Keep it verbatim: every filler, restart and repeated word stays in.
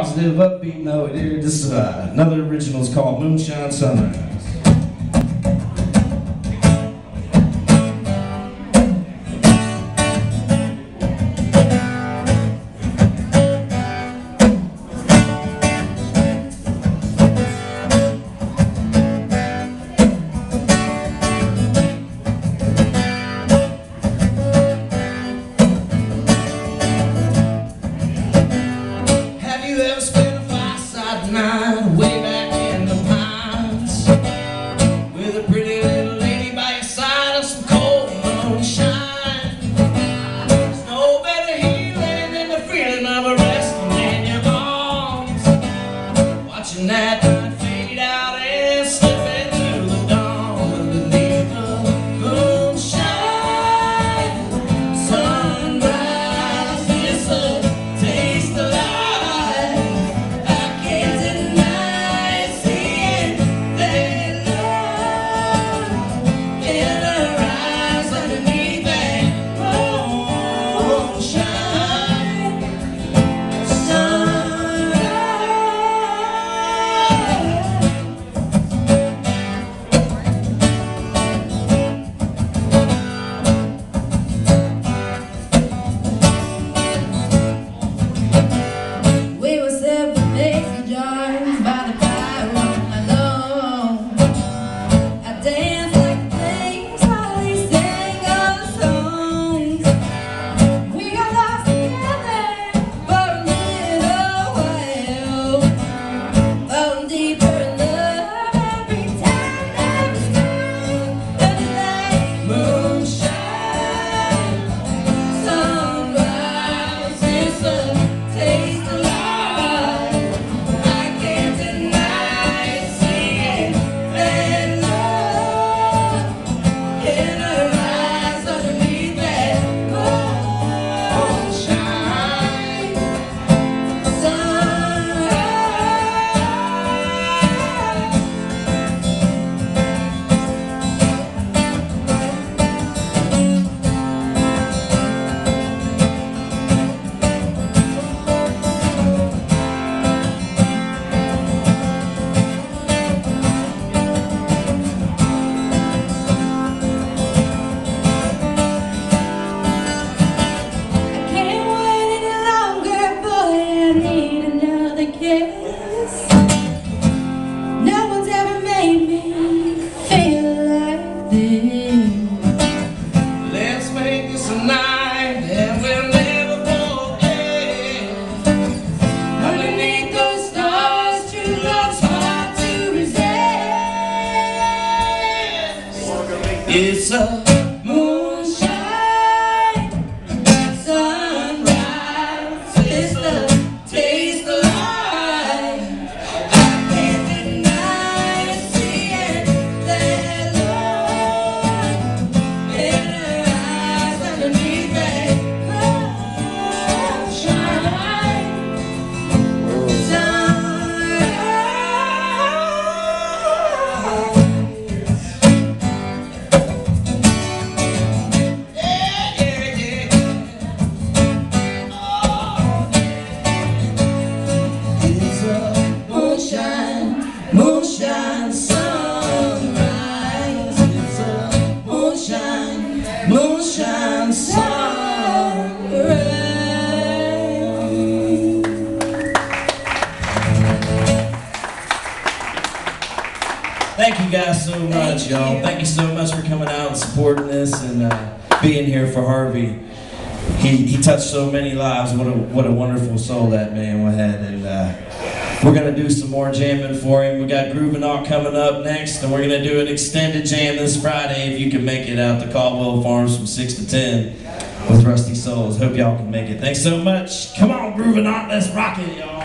positive, upbeat note here. This is uh, another original. It's called Moonshine Sunrise. Way back in the pines, with a pretty little lady by your side of some cold moonshine. There's no better healing than the feeling of a resting in your bones, watching that night fade out and slip into the dawn underneath the moonshine. Sunrise is a taste of life. It's a moonshine sunrise. It's the taste of life. I can't deny seeing that love in her eyes underneath that moonshine sunrise. Moonshine sunrise. It's a moonshine, moonshine sunrise. Thank you guys so much, y'all. Thank you so much for coming out and supporting this and uh, being here for Harvey. He he touched so many lives. What a what a wonderful soul that man had. And uh, we're gonna do some more jamming for him. We got Groovin' Out coming up next, and we're gonna do an extended jam this Friday. If you can make it out to Caldwell Farms from six to ten with Rusty Souls. Hope y'all can make it. Thanks so much. Come on, Groovin' Out. Let's rock it, y'all.